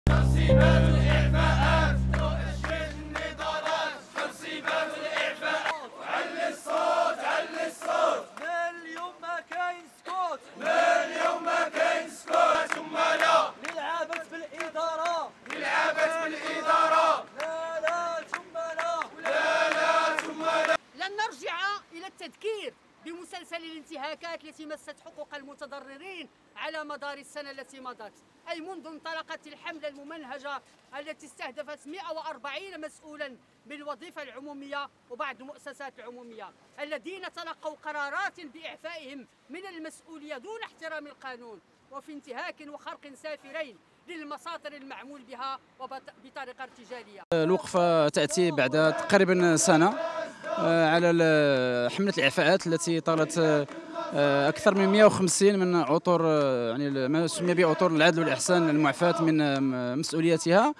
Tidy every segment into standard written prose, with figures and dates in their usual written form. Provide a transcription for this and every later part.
ترسيبات الإعفاءات تؤشر النضالات، ترسيبات الإعفاءات. علي الصوت علي الصوت، من اليوم ما كاين سكوت، من اليوم ما كاين سكوت. ثم لا للعبث بالإدارة، للعبث بالإدارة. لا لا ثم لا، لا لا ثم لا. لن نرجع إلى التذكير بمسلسل الانتهاكات التي مست حقوق المتضررين على مدار السنة التي مضت، أي منذ انطلقت الحملة الممنهجة التي استهدفت 140 مسؤولا بالوظيفة العمومية وبعض المؤسسات العمومية الذين تلقوا قرارات بإعفائهم من المسؤولية دون احترام القانون، وفي انتهاك وخرق سافرين للمصادر المعمول بها وبطريقة ارتجالية. الوقفة تأتي بعد تقريبا سنة على حملة الإعفاءات التي طالت أكثر من 150 من عطور، يعني ما يسمى بعطور العدل والإحسان المعفاة من مسؤوليتها.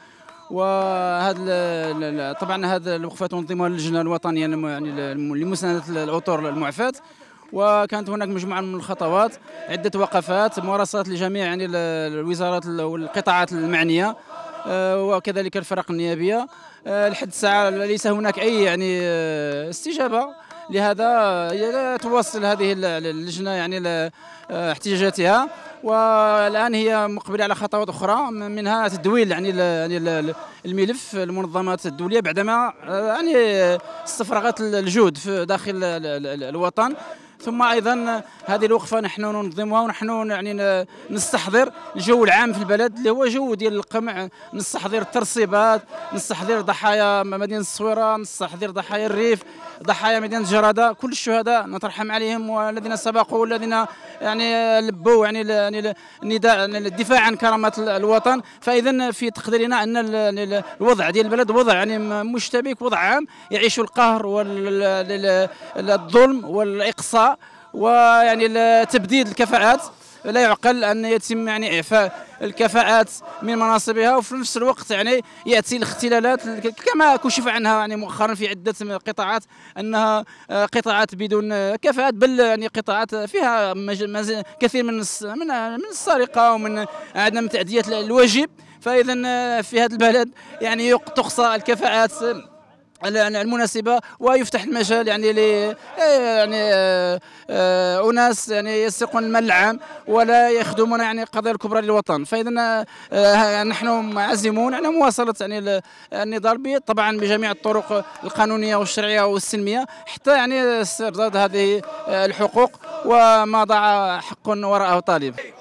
وهذا طبعا هذه الوقفة تنظمها اللجنة الوطنية يعني لمساندة العطور المعفاة، وكانت هناك مجموعة من الخطوات، عدة وقفات، ممارسات لجميع يعني الوزارات والقطاعات المعنية وكذلك الفرق النيابية. لحد الساعة ليس هناك أي يعني استجابة لهذا. توصل هذه اللجنة يعني احتجاجاتها، والآن هي مقبلة على خطوات أخرى، منها تدويل يعني الملف المنظمات الدولية بعدما يعني استفرغت الجهد في داخل الوطن. ثم ايضا هذه الوقفه نحن ننظمها ونحن يعني نستحضر الجو العام في البلد اللي هو جو ديال القمع، نستحضر الترسيبات، نستحضر ضحايا مدينه الصويره، نستحضر ضحايا الريف، ضحايا مدينه الجراده، كل الشهداء نترحم عليهم والذين سبقوا والذين يعني لبوا يعني النداء الدفاع عن كرامه الوطن. فاذا في تقديرنا ان الوضع ديال البلد وضع يعني مشتبك، وضع عام يعيش القهر والظلم والاقصاء ويعني تبديد الكفاءات. لا يعقل ان يتم يعني اعفاء الكفاءات من مناصبها وفي نفس الوقت يعني ياتي الاختلالات كما كشف عنها يعني مؤخرا في عده قطاعات، انها قطاعات بدون كفاءات، بل يعني قطاعات فيها كثير من السرقه ومن عدم تاديه الواجب. فاذا في هذا البلد يعني تقصى الكفاءات المناسبة ويفتح المجال يعني ل يعني أناس يعني يسرقون المال العام ولا يخدمون يعني القضايا الكبرى للوطن. فإذا نحن عازمون على مواصلة يعني النضال طبعا بجميع الطرق القانونية والشرعية والسلمية حتى يعني استرداد هذه الحقوق وما ضاع حق وراءه طالب.